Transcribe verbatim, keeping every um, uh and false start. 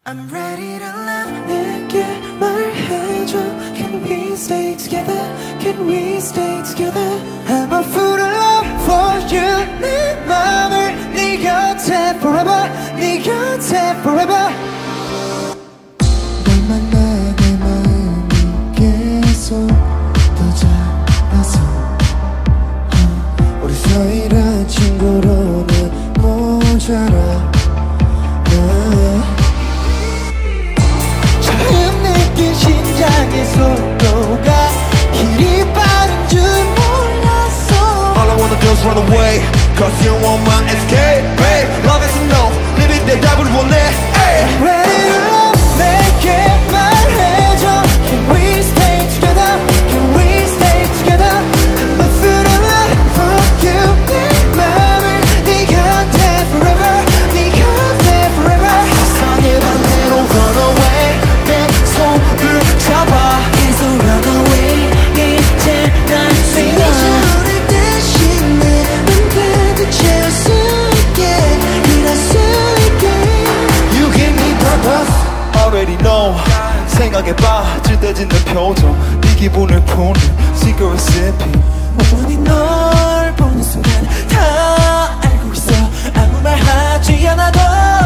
I'm ready to love. 내게 말해줘. Can we stay together? Can we stay together? I'm a fool of love for you. 내 맘을 네 곁에 forever. 네 곁에 forever. 널 만나 내 마음이 계속 더 작아서 우리 사이란 친구로는 모자라. 처음 느낀 심장의 속도가 이리 빠른 줄 몰랐어. All I wanna do is run away Cause you want my escape, babe. Love is a no, living 내 답을 원해. I'm ready to love. 내게 말해줘. Can we stay together? Can we stay together? I'm a fool of love for you. 내 맘을 네 곁에 forever. 네 곁에 forever. 세상의 반대로 run away. 내 손을 잡아 계속 run away. 이제 난 생각을 대신 내 눈빛을 채울 수 있게 일할 수 있게. You give me purpose, already know. 생각에 빠질 때 짓는 표정, 네 기분을 푸는 secret sipping. 온전히 널 보는 순간 다 알고 있어. 아무 말 하지 않아도